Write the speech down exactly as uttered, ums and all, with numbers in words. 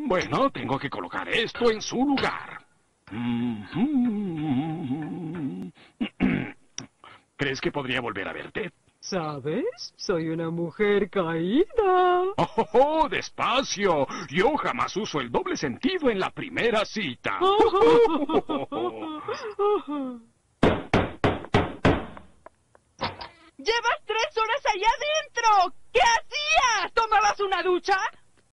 Bueno, tengo que colocar esto en su lugar. ¿Crees que podría volver a verte? ¿Sabes? Soy una mujer caída. ¡Oh, oh, oh! ¡Despacio! Yo jamás uso el doble sentido en la primera cita. ¡Llevas tres horas allá adentro! ¿Qué hacías? ¿Tomabas una ducha?